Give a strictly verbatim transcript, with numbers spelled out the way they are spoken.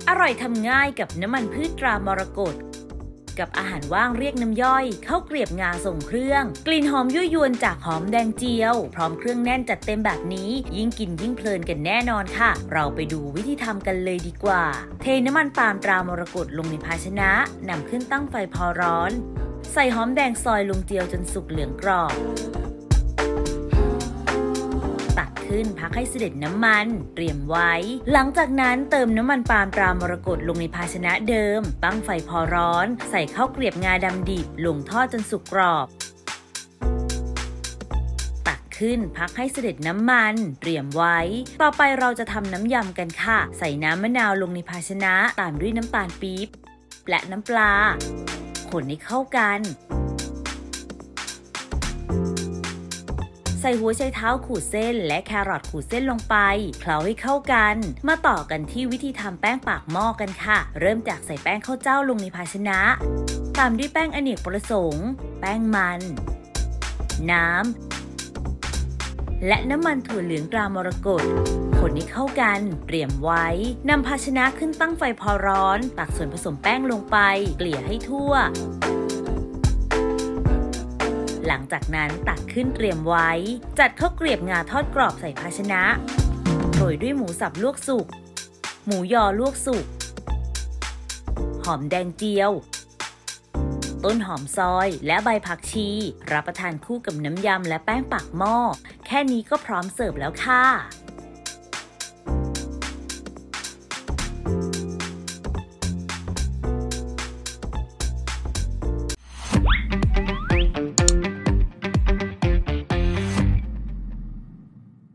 อร่อยทำง่ายกับน้ำมันพืชตรามรกตกับอาหารว่างเรียกน้ำย่อยข้าวเกรียบงาส่งเครื่องกลิ่นหอมยั่วยวนจากหอมแดงเจียวพร้อมเครื่องแน่นจัดเต็มแบบนี้ยิ่งกินยิ่งเพลินกันแน่นอนค่ะเราไปดูวิธีทำกันเลยดีกว่าเทน้ำมันปาล์มตรามรกตลงในภาชนะนำขึ้นตั้งไฟพอร้อนใส่หอมแดงซอยลงเจียวจนสุกเหลืองกรอบขึ้นพักให้เสด็จน้ำมันเตรียมไว้หลังจากนั้นเติมน้ำมันปาล์มตรามรกตลงในภาชนะเดิมตั้งไฟพอร้อนใส่ข้าวเกรียบงาดำดิบลงทอดจนสุกกรอบตักขึ้นพักให้เสด็จน้ำมันเตรียมไว้ต่อไปเราจะทำน้ำยำกันค่ะใส่น้ำมะนาวลงในภาชนะตามด้วยน้ำตาลปี๊บและน้ำปลาคนให้เข้ากันใส่หัวไชเท้าขูดเส้นและแครอทขูดเส้นลงไปเคล้าให้เข้ากันมาต่อกันที่วิธีทำแป้งปากหม้อกันค่ะเริ่มจากใส่แป้งข้าวเจ้าลงในภาชนะตามด้วยแป้งอเนกประสงค์แป้งมันน้ำและน้ำมันถั่วเหลืองตรามรกตคนให้เข้ากันเตรียมไว้นำภาชนะขึ้นตั้งไฟพอร้อนตักส่วนผสมแป้งลงไปเกลี่ยให้ทั่วหลังจากนั้นตักขึ้นเตรียมไว้จัดข้าวเกรียบงาทอดกรอบใส่ภาชนะโรยด้วยหมูสับลวกสุกหมูยอลวกสุกหอมแดงเจียวต้นหอมซอยและใบผักชีรับประทานคู่กับน้ำยำและแป้งปากหม้อแค่นี้ก็พร้อมเสิร์ฟแล้วค่ะ